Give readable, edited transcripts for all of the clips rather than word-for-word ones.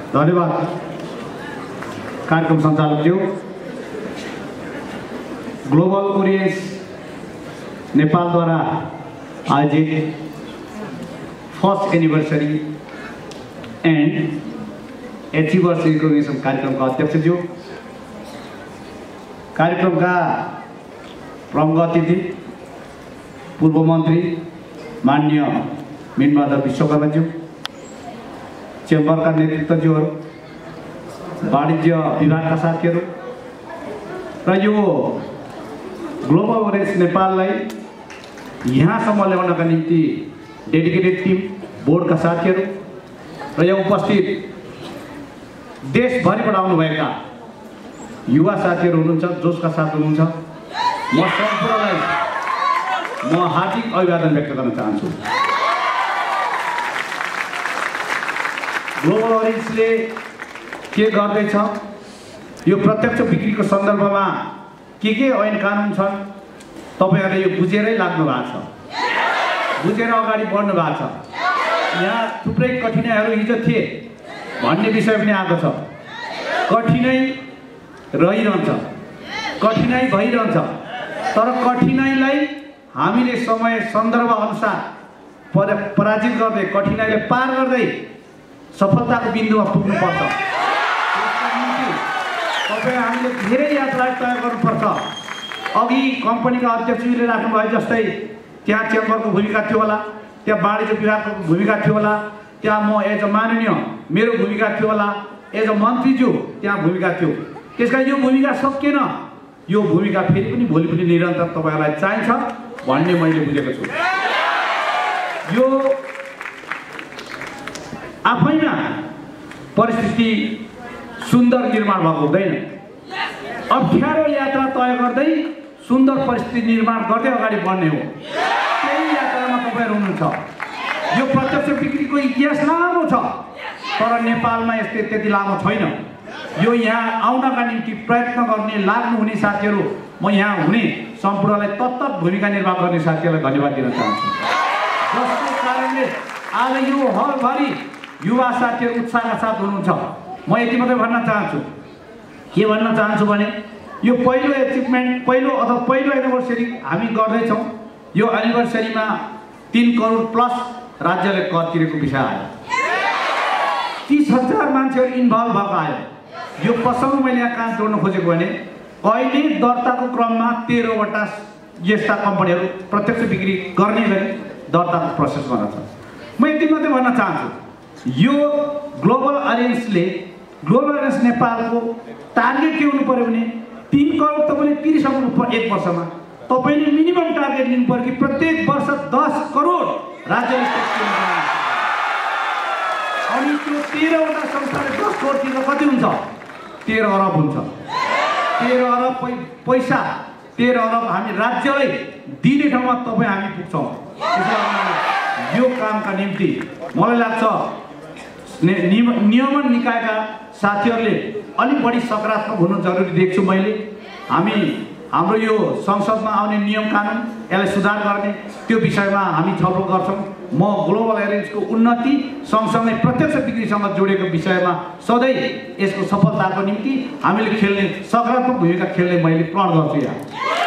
धन्यवाद कार्यक्रम सञ्चालकज्यू। Global orients नेपालद्वारा आयोजित first anniversary and achievers recognition कार्यक्रमका अध्यक्षज्यू, कार्यक्रमका प्रमुख अतिथि पूर्व मन्त्री माननीय मीनबहादुर विश्वकर्माज्यू, चेम्बरका नेतृत्वज्यूहरू, वाणिज्य विभागका साथीहरू र यो ग्लोबल ओरिएन्स नेपाललाई यहाँसम्म ल्याउनका निम्ति डेडिकेटेड टिम बोर्डका साथीहरू र यहाँ उपस्थित देशभरिबाट आउनुभएका युवा साथीहरू हुनुहुन्छ, जोसका साथ हुनुहुन्छ, म सम्पूर्णलाई म हार्दिक अभिवादन व्यक्त गर्न चाहन्छु। ग्लोबल ओरिएन्सले के गर्दैछ, यो प्रत्यक्ष बिक्रीको सन्दर्भमा के ऐन कानुन छन् तपाईहरुले यो बुझेरै लाग्नु भएको छ, बुझेर अगाडि बढ्नु भएको छ। यहाँ थुप्रै कठिनाइहरू हिजो थिए भन्ने विषय पनि आएको छ। कठिनाइ रहिरहन्छ, कठिनाइ भइरहन्छ, तर कठिनाइलाई हामीले समय सन्दर्भ अनुसार पराजित गर्दै कठिनाइलाई पार गर्दै सफलताको बिन्दुमा पुग्नुपर्छ। तपाईँ हामीले धेरै यात्रा तय गर्नुपर्छ। अघि कम्पनीका अध्यक्षले राख्नुभयो जस्तै त्यहाँ चेम्बरको भूमिका थियो होला, त्यहाँ वाणिज्य विभागको भूमिका थियो होला, त्यहाँ म एज अ माननीय मेरो भूमिका थियो होला, एज अ मन्त्रीज्यू त्यहाँ भूमिका थियो। त्यसका यो भूमिका सकिएन, यो भूमिका फेरि पनि भोलि पनि निरन्तर तपाईहरुलाई चाहिन्छ भन्ने मैले बुझेको छु। यो आफैमा परिस्थिति सुन्दर निर्माण भएको हुँदैन, अप्ठ्यारो यात्रा तय गर्दै सुन्दर परिस्थिति निर्माण गर्दै अगाडि बढ्ने हो। त्यही यात्रामा तपाईहरु हुनुहुन्छ। यो प्रत्यक्ष बिक्रीको इतिहास लामो छ, तर नेपालमा यस्तो त्यति लामो छैन। यो यहाँ आउनका निम्ति प्रयत्न गर्ने लाग्नुहुने साथीहरू, म यहाँ हुने सम्पूर्णलाई तत्त भूमिका निर्वाह गर्ने साथीहरूलाई धन्यवाद दिन चाहन्छु। जसको कारणले आज यो हलभरि युवा साथीहरू उत्साहका साथ हुनुहुन्छ। म यति मात्रै भन्न चाहन्छु, के भन्न चाहन्छु भने यो पहिलो एचिभमेन्ट, पहिलो एनिभर्सरी हामी गर्दैछौँ। यो एनिभर्सरीमा 3 करोड प्लस राज्यले कर तिरेको विषय आयो, 30,000 मान्छेहरू इन्भल्भ भएको आयो। यो प्रसङ्ग मैले यहाँ कहाँ जोड्न खोजेको भने अहिले दर्ताको क्रममा 13वटा यस्ता कम्पनीहरू प्रत्यक्ष बिक्री गर्ने गरी दर्ताको प्रोसेसमा रहेछ। म यति मात्रै भन्न चाहन्छु, यो ग्लोबल ओरिएन्स नेपालको टार्गेट के हुनु पर्यो भने 3 करोड तपाईँले तिरिसक्नु पर्यो 1 वर्षमा। तपाईँले मिनिमम टार्गेट लिनु पर्यो कि प्रत्येक वर्ष 10 करोड राज्यले ट्याक्स तिर्नु पर्यो। अनि त्यो 13वटा संस्थाले 10 करोड तिर्दा कति हुन्छ? 13 अरब हुन्छ। 13 अरब पैसा, 13 अरब हामी राज्यलाई दिने ठाउँमा तपाईँ हामी पुग्छौँ। त्यसैले यो कामका निम्ति मलाई लाग्छ नियमन निकायका साथीहरूले अलिक बढी सकारात्मक हुनु जरुरी देख्छु मैले। हाम्रो यो संसदमा आउने नियम कानुन यसलाई सुधार गर्ने त्यो विषयमा हामी छलफल गर्छौँ। म ग्लोबल ओरिएन्सको उन्नति सँगसँगै प्रत्यक्ष बिक्रीसँग जोडेको विषयमा सधैँ यसको सफलताको निम्ति हामीले खेल्ने सकारात्मक भूमिका खेल्ने मैले प्रण गर्छु। यहाँ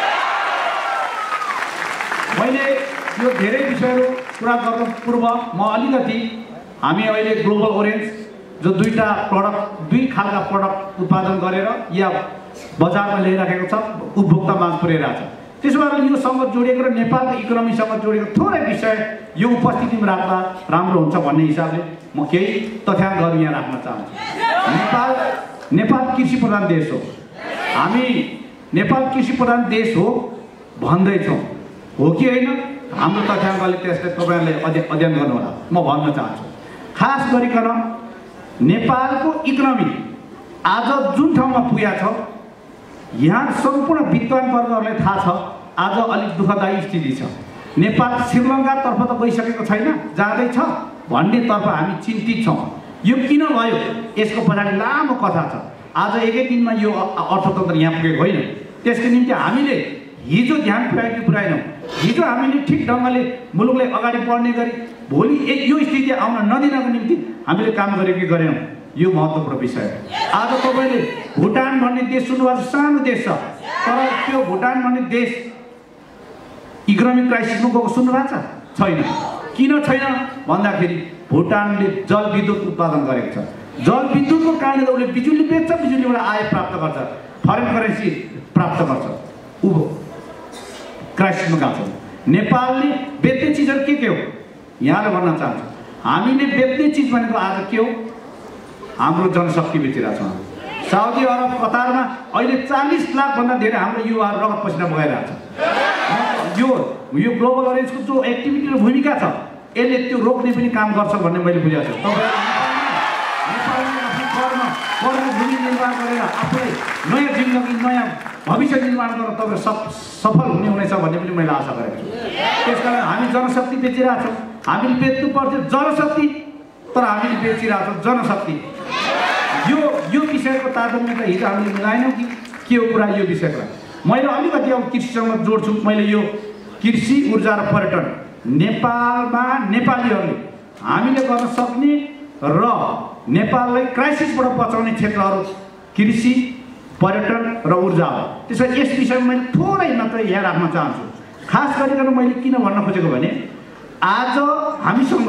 मैले यो धेरै विषयहरू कुरा गर्नु पूर्व म अलिकति हामी अहिले ग्लोबल ओरिएन्स जो दुई खालका प्रडक्ट उत्पादन गरेर या बजारमा ल्याइराखेको छ, उपभोक्ता माझ पुर्याइरहेको छ, त्यसो भएर योसँग जोडिएको र नेपालको इकोनोमीसँग जोडिएको थोरै विषय यो उपस्थितिमा राख्दा राम्रो हुन्छ भन्ने हिसाबले म केही तथ्याङ्कहरू यहाँ राख्न चाहन्छु। नेपाल कृषि प्रधान देश हो। हामी नेपाल कृषि प्रधान देश हो भन्दैछौँ, हो कि होइन? हाम्रो तथ्याङ्कले त्यसलाई तपाईँहरूले अध्ययन गर्नु होला। म भन्न चाहन्छु, खास गरिकन नेपालको इकोनोमी आज जुन ठाउँमा पुगेको छ, यहाँ सम्पूर्ण विद्वान वर्गहरूलाई थाहा छ आज अलिक दुःखदायी स्थिति छ। नेपाल श्रीलङ्कातर्फ त गइसकेको छैन, जाँदैछ भन्नेतर्फ हामी चिन्तित छौँ। यो किन भयो यसको पछाडि लामो कथा छ। आज एकै दिनमा यो अर्थतन्त्र यहाँ पुगेको होइन। त्यसको निम्ति हामीले हिजो ध्यान पुर्यायो कि पुर्याएनौँ, हिजो हामीले ठिक ढङ्गले मुलुकलाई अगाडि बढ्ने गरी भोलि यो स्थिति आउन नदिनको निम्ति हामीले काम गरेको कि गरेनौँ। यो महत्त्वपूर्ण विषय हो। आज तपाईँले भुटान भन्ने देश सुन्नुभएको छ, सानो देश छ, तर त्यो भुटान भन्ने देश इकोनोमिक क्राइसिसमा गएको सुन्नुभएको छ? छैन। किन छैन भन्दाखेरि भुटानले जलविद्युत उत्पादन गरेको छ। जलविद्युतको कारणले उसले बिजुली बेच्छ, बिजुलीबाट आय प्राप्त गर्छ, फरेन करेन्सी प्राप्त गर्छ, ऊ क्राइसिसमा गएको छ। नेपालले बेच्ने चिजहरू के हो यहाँले भन्न चाहन्छु। हामीले बेच्ने चिज भनेको आज के हो? हाम्रो जनशक्ति बेचिरहेको छ। साउदी अरब कतारमा अहिले 40 लाखभन्दा धेरै हाम्रो युवाहरू रगत पसिना बगाइरहेको छ। यो ग्लोबल ओरेन्जको जो एक्टिभिटी र भूमिका छ यसले त्यो रोक्ने पनि काम गर्छ भन्ने मैले बुझेको छु। कर्मभूमि निर्माण गरेर आफूलाई नयाँ जिन्दगी, नयाँ भविष्य निर्माण गरेर तपाईँ सफल हुनेछ भन्ने पनि मैले आशा गरेको छु। त्यसकारण हामी जनशक्ति बेचिरहेछौँ। हामीले बेच्नु पर्थ्यो जनशक्ति, तर हामीले बेचिरहेछौँ जनशक्ति। यो विषयको तारतम्य त हिजो हामीले मिलाएनौँ कि के हो कुरा? यो विषयको मैले अलिकति अब कृषिसँग जोड्छु। मैले यो कृषि, ऊर्जा र पर्यटन नेपालमा नेपालीहरूले हामीले गर्न सक्ने र नेपाललाई क्राइसिसबाट बचाउने क्षेत्रहरू कृषि, पर्यटन र ऊर्जा हो। त्यसैले यस विषयमा मैले थोरै मात्र यहाँ राख्न चाहन्छु। खास गरिकन मैले किन भन्न खोजेको भने आज हामीसँग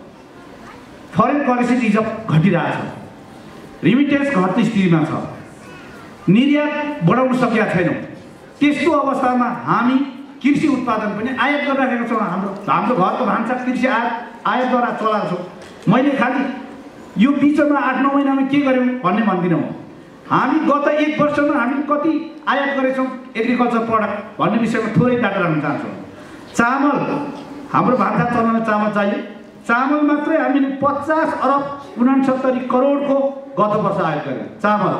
फरेन करेन्सी रिजर्भ घटिरहेछ, रिमिटेन्स घट्ने स्थितिमा छ, निर्यात बढाउन सकेका छैनौँ। त्यस्तो अवस्थामा हामी कृषि उत्पादन पनि आयात गरिराखेका छौँ। हाम्रो घरको भान्सा कृषि आयातद्वारा चलाएको छौँ। मैले खालि यो बिचमा 8-9 महिनामा के गर्यौँ भन्ने भन्दिनँ। हामी गत 1 वर्षमा हामी कति आयात गरेछौँ एग्रिकल्चर प्रडक्ट भन्ने विषयमा थोरै डाटा राख्न चाहन्छौँ। चामल, हाम्रो भान्सा चलाउन चामल चाहियो। चामल मात्रै हामीले 50 अरब 69 करोडको गत वर्ष आयात गर्यौँ चामल।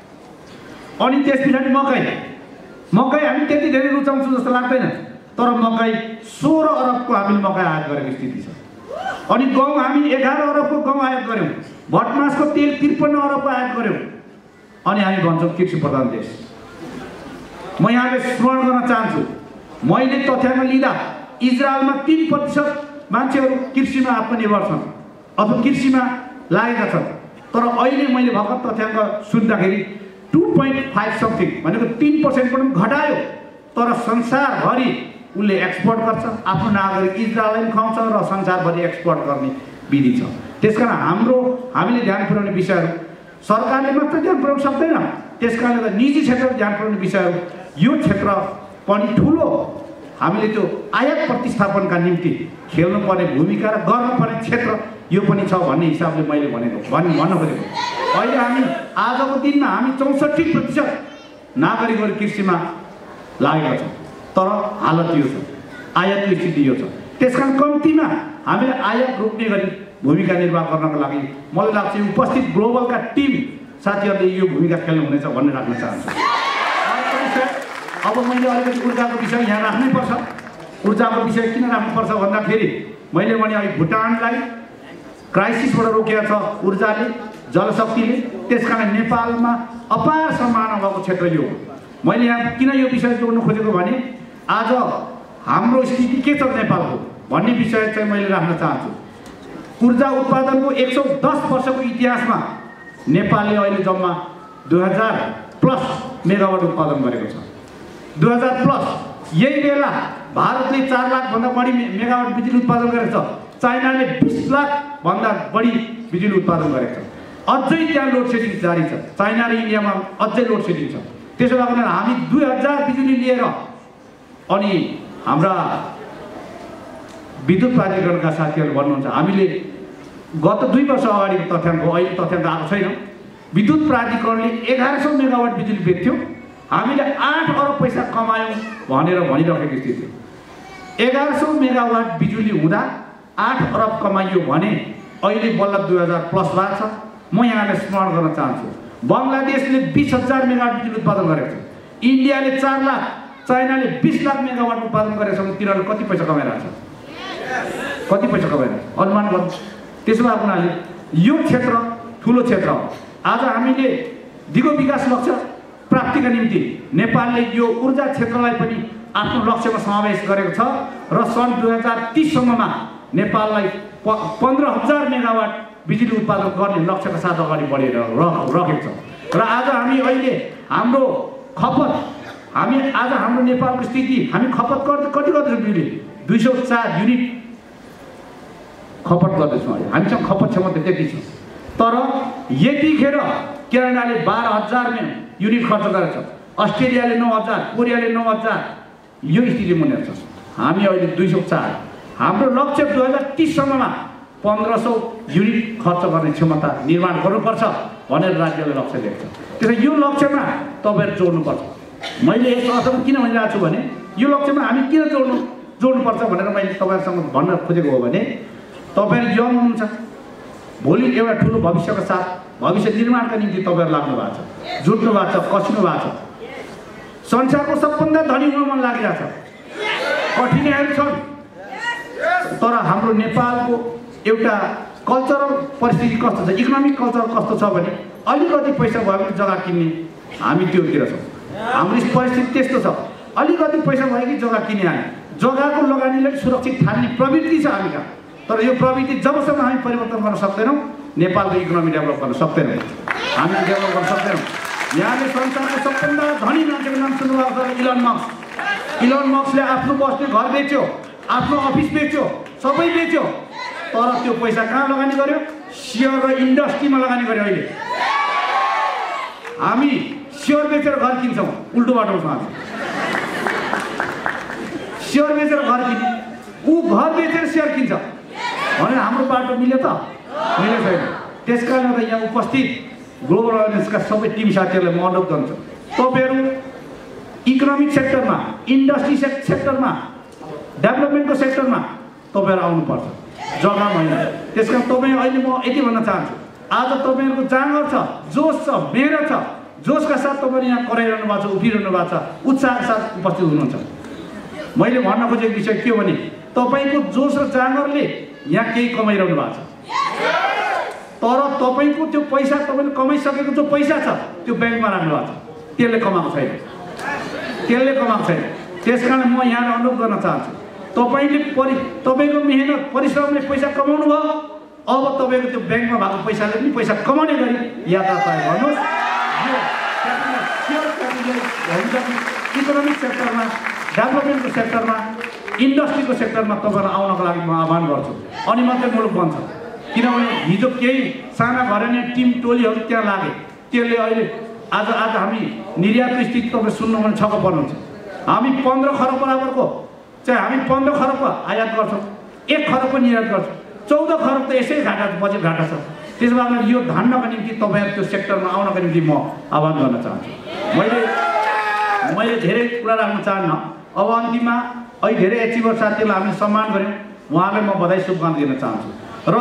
अनि त्यस पछाडि मकै हामी त्यति धेरै रुचाउँछौँ जस्तो लाग्दैन, तर मकै 16 अरबको हामीले मकै आयात गरेको स्थिति छ। अनि गहुँ हामी 11 अरबको गहुँ आयात गऱ्यौँ। भटमासको तेल 53 अरबको आयात गऱ्यौँ। अनि हामी भन्छौँ कृषि प्रधान देश। म यहाँले स्मरण गर्न चाहन्छु, मैले तथ्याङ्क लिँदा इजरायलमा 3% मान्छेहरू कृषिमा आत्मनिर्भर छन् अथवा कृषिमा लागेका छन्। तर अहिले मैले भर्खर तथ्याङ्क सुन्दाखेरि 2.5 समथिङ भनेको 3% पनि घटायो। तर संसारभरि उसले एक्सपोर्ट गर्छ, आफ्नो नागरिक इजरायललाई पनि खुवाउँछ र संसारभरि एक्सपोर्ट गर्ने विधि छ। त्यसकारण हामीले ध्यान पुर्याउने विषयहरू सरकारले मात्र ध्यान पुर्याउन सक्दैन। त्यसकारणले निजी क्षेत्रमा ध्यान पुर्याउने विषयहरू यो क्षेत्र पनि ठुलो हामीले त्यो आयात प्रतिस्थापनका निम्ति खेल्नुपर्ने भूमिका र गर्नुपर्ने क्षेत्र यो पनि छ भन्ने हिसाबले मैले भन्न खोजेको। अहिले हामी आजको दिनमा हामी 64% नागरिकहरू कृषिमा लागेका छौँ। तर हालत यो छ, आयातको स्थिति यो छ। त्यसकारण कम्तीमा हामीले आयात रोक्ने गरी भूमिका निर्वाह गर्नको लागि मलाई लाग्छ उपस्थित ग्लोबलका टिम साथीहरूले यो भूमिका खेल्नुहुनेछ भन्ने राख्न चाहन्छु। अब मैले अलिकति ऊर्जाको विषय यहाँ राख्नैपर्छ। ऊर्जाको विषय किन राख्नुपर्छ भन्दाखेरि मैले भने अहिले भुटानलाई क्राइसिसबाट रोकेको छ ऊर्जाले, जलशक्तिले। त्यसकारण नेपालमा अपार सम्भावना भएको क्षेत्र यो हो। मैले यहाँ किन यो विषय जोड्न खोजेको भने आज हाम्रो स्थिति के छ नेपालको भन्ने विषय चाहिँ मैले राख्न चाहन्छु। ऊर्जा उत्पादनको 110 वर्षको इतिहासमा नेपालले अहिले जम्मा 2000+ मेगावाट उत्पादन गरेको छ। 2000+। यही बेला भारतले 4 लाखभन्दा बढी मेगावाट बिजुली उत्पादन गरेको छ। चाइनाले 20 लाखभन्दा बढी बिजुली उत्पादन गरेको छ। अझै त्यहाँ लोड सेडिङ जारी छ। चाइना र इन्डियामा अझै लोड सेडिङ छ। त्यसो भएकोले हामी 2000 बिजुली लिएर अनि हाम्रा विद्युत प्राधिकरणका साथीहरू भन्नुहुन्छ हामीले गत 2 वर्ष अगाडिको तथ्याङ्क हो, अहिले तथ्याङ्क आएको छैन। विद्युत प्राधिकरणले 1100 मेगावाट बिजुली बेच्थ्यो, हामीले 8 अरब पैसा कमायौँ भनेर भनिरहेको स्थिति। 1100 मेगावाट बिजुली हुँदा 8 अरब कमाइयो भने अहिले बल्ल 2000+ भएको छ। म यहाँलाई स्मरण गर्न चाहन्छु, बङ्गलादेशले 20,000 मेगावाट बिजुली उत्पादन गरेको छ। इन्डियाले 4 लाख, चाइनाले 20 लाख मेगावाट उत्पादन गरेको छ। तिनीहरूले कति पैसा कमाइरहेको छ? कति पैसा कमाइरहेको छ अनुमान गर्नु। त्यसो भए उनीहरूले यो क्षेत्र ठुलो क्षेत्र हो। आज हामीले दिगो विकास लक्ष्य प्राप्तिका निम्ति नेपालले यो ऊर्जा क्षेत्रलाई पनि आफ्नो लक्ष्यमा समावेश गरेको छ र सन् 2030 सम्ममा नेपाललाई 15,000 मेगावाट बिजुली उत्पादन गर्ने लक्ष्यका साथ अगाडि बढेर राखेको छ। र आज हामी अहिले हाम्रो खपत आज हाम्रो नेपालको स्थिति हामी खपत कति गर्दैछौँ बिजुली 204 युनिट खपत गर्दैछौँ। हामीसँग खपत क्षमता त्यति छ। तर यतिखेर क्यानाडाले 12,000 युनिट खर्च गरेछ, अस्ट्रेलियाले 9,000, कोरियाले 9,000, यो स्थितिमा हुनेछ। हामी अहिले 204। हाम्रो लक्ष्य 2030 सम्ममा 1500 युनिट खर्च गर्ने क्षमता निर्माण गर्नुपर्छ भनेर राज्यले लक्ष्य लिएको छ। त्यसैले यो लक्ष्यमा तपाईँहरू जोड्नुपर्छ। मैले यस अर्थमा किन भनिरहेको छु भने यो लक्ष्यमा हामी किन जोड्नुपर्छ भनेर मैले तपाईँहरूसँग भन्न खोजेको हो भने तपाईँहरू यङ हुनुहुन्छ, भोलि एउटा ठुलो भविष्यको साथ भविष्य निर्माणका निम्ति तपाईँहरू लाग्नु भएको छ, जुट्नु भएको छ, कसिनु भएको छ। संसारको सबभन्दा धनी हुन मन लागिरहेको छ, कठिनाइहरू छन्। तर हाम्रो नेपालको एउटा कल्चरल परिस्थिति कस्तो छ, इकोनोमिक कल्चर कस्तो छ भने अलिकति पैसा भयो भने जग्गा किन्ने हामी त्योतिर छौँ। हाम्रो परिस्थिति त्यस्तो छ, अलिकति पैसा भयो कि जग्गा किने हामी जग्गाको लगानीलाई सुरक्षित ठान्ने प्रवृत्ति छ हामी कहाँ। तर यो प्रवृत्ति जबसम्म हामी परिवर्तन गर्न सक्दैनौँ नेपालको इकोनोमी डेभलप गर्न सक्दैनौँ, हामी डेभलप गर्न सक्दैनौँ। यहाँले संसारको सबभन्दा धनी मान्छेको नाम सुन्नुभएको छ, इलन मस्कले आफ्नो बस्ने घर बेच्यो, आफ्नो अफिस बेच्यो, सबै बेच्यो। तर त्यो पैसा कहाँ लगानी गर्यो? सेयर र इन्डस्ट्रीमा लगानी गर्यो। अहिले हामी सेयर बेचेर घर किन्छौँ, उल्टो बाटोमा छ हामी। सेयर बेचेर घर किन्ने, ऊ घर बेचेर सेयर किन्छ भने हाम्रो बाटो मिल्यो त? मिलेको छैन। त्यस कारण त यहाँ उपस्थित ग्लोबल अलायन्सका सबै टिम साथीहरूलाई म अनुरोध गर्छु, तपाईँहरू इकोनोमिक सेक्टरमा, इन्डस्ट्री सेक्टरमा, डेभलपमेन्टको सेक्टरमा तपाईँहरू आउनुपर्छ, जग्गा होइन। त्यस कारण तपाईँ अहिले म यति भन्न चाहन्छु, आज तपाईँहरूको जाँगर छ, जोस छ, मेहनत छ, जोसका साथ तपाईँहरू यहाँ कराइरहनु भएको छ, उभिरहनु भएको छ, उत्साहका साथ उपस्थित हुनुहुन्छ। मैले भन्न खोजेको विषय के हो भने तपाईँको जोस र जाँगरले यहाँ केही कमाइरहनु भएको छ। तर तपाईँको त्यो पैसा, तपाईँले कमाइसकेको जो पैसा छ त्यो ब्याङ्कमा राख्नु भएको छ, त्यसले कमाएको छैन, त्यसले कमाएको छैन। त्यस कारण म यहाँलाई अनुरोध गर्न चाहन्छु, तपाईँले तपाईँको मेहनत परिश्रमले पैसा कमाउनु भयो, अब तपाईँको त्यो ब्याङ्कमा भएको पैसाले पनि पैसा कमाउने गरी यात्रा तय गर्नुहोस्। इकोनोमिक सेक्टरमा, डेभलपमेन्टको सेक्टरमा, इन्डस्ट्रीको सेक्टरमा तपाईँहरू आउनको लागि म आह्वान गर्छु। अनि मात्रै मुलुक बन्छ। किनभने हिजो केही साना घरेनी टिम टोलीहरू त्यहाँ लागे, त्यसले अहिले आज हामी निर्यातको स्थिति तपाईँ सुन्नु भने छक्क पर्नुहुन्छ। हामी 15 खरब बराबरको चाहिँ हामी 15 खरबको आयात गर्छौँ, 1 खरबको निर्यात गर्छौँ, 14 खरब त यसै घाटा, बजेट घाटा छ। त्यसो भए यो धान्नको निम्ति तपाईँहरू त्यो सेक्टरमा आउनको निम्ति म आह्वान गर्न चाहन्छु। मैले धेरै कुरा राख्न चाहन्न। अब अन्तिममा अहिले धेरै एचिभर साथीहरूलाई हामीले सम्मान गऱ्यौँ, उहाँलाई म बधाई शुभकामना दिन चाहन्छु। र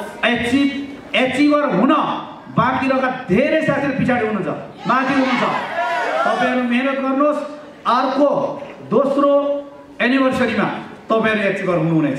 एचिभर हुन बाँकी रहेका धेरै साथीहरू पछाडि हुनुहुन्छ, माथि हुनुहुन्छ। तपाईँहरू मेहनत गर्नुहोस्, अर्को दोस्रो एनिभर्सरीमा तपाईँहरू एचिभर हुनुहुनेछ,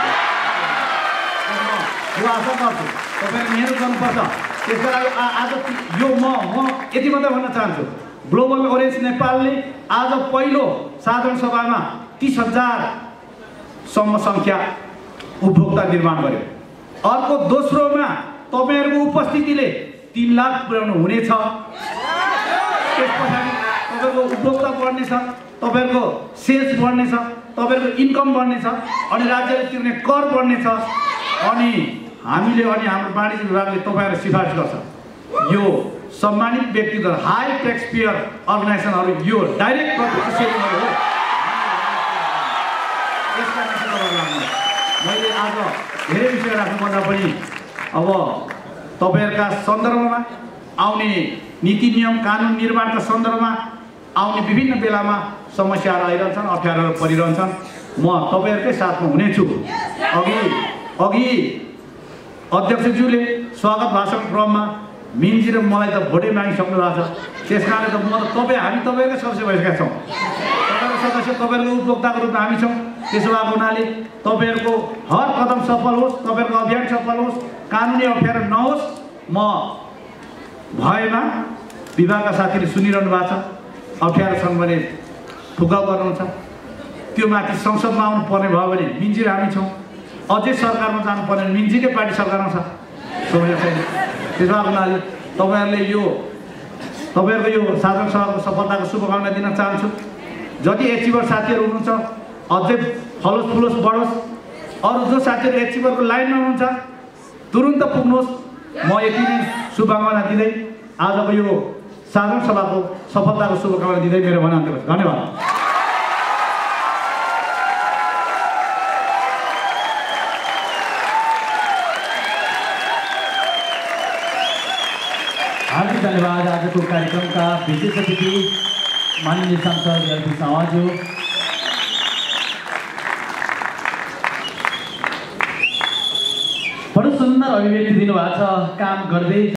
यो आशा गर्छु। तपाईँहरू मेहनत गर्नुपर्छ। त्यसको लागि आज यो म यति मात्रै भन्न चाहन्छु, ग्लोबल ओरेन्ज नेपालले आज पहिलो साधारण सभामा 30,000 सम्म सङ्ख्या उपभोक्ता निर्माण गर्यो। अर्को दोस्रोमा तपाईँहरूको उपस्थितिले 3 लाख पुर्याउनु हुनेछ। त्यस पछाडि तपाईँहरूको उपभोक्ता बढ्नेछ, तपाईँहरूको सेल्स बढ्नेछ, तपाईँहरूको इन्कम बढ्नेछ, अनि राज्यले तिर्ने कर बढ्नेछ। अनि हामीले हाम्रो वाणिज्य विभागले तपाईँहरूलाई सिफारिस गर्छ, यो सम्मानित व्यक्तिगत हाई ट्याक्स पेयर अर्गनाइजेसनहरू यो डाइरेक्ट प्रत्यक्ष सेलिङहरू हो। मैले आज धेरै विषय राख्नुभन्दा पनि अब तपाईँहरूका सन्दर्भमा आउने नीति नियम कानुन निर्माणका सन्दर्भमा आउने विभिन्न बेलामा समस्याहरू आइरहन्छन्, अप्ठ्यारोहरू परिरहन्छन्। म तपाईँहरूकै साथमा हुनेछु। अघि अध्यक्षज्यूले स्वागत भाषण क्रममा मिन्जी र मलाई त भोटै मागिसक्नु भएको छ। त्यस कारणले त हामी तपाईँकै सदस्य भएका छौँ। तपाईँको सदस्य तपाईँहरूको उपभोक्ताको रूपमा हामी छौँ। त्यसो भएको हुनाले तपाईँहरूको हर कदम सफल होस्, तपाईँहरूको अभियान सफल होस्, कानुनी अप्ठ्यारो नहोस्। म भएमा विभागका साथीले सुनिरहनु भएको छ, अप्ठ्यारो छन् भने फुकाउ गर्नुहुन्छ, त्यो माथि संसदमा आउनु पर्ने भयो भने मिन्जी र हामी छौँ। अझै सरकारमा जानु पर्ने मिन्जीकै पार्टी सरकारमा छ। समय छैन। त्यसमा हुनाले तपाईँहरूले यो तपाईँहरूको यो साधारण सभाको सफलताको शुभकामना दिन चाहन्छु। जति एचिभर साथीहरू हुनुहुन्छ अझै फलोस् फुलोस् बढोस्। अरू जो साथीहरू एचिभरको लाइनमा हुनुहुन्छ तुरुन्त पुग्नुहोस्। म यति नै शुभकामना दिँदै आजको यो साधारण सभाको सफलताको शुभकामना दिँदै मेरो भनाइ अन्त्य गर्छु। धन्यवाद। हार्दिक धन्यवाद। आजको कार्यक्रमका विशेष अतिथि माननीय सांसद एलपी सावाज्यू, बडो सुन्दर अभिव्यक्ति दिनुभएको छ। काम गर्दै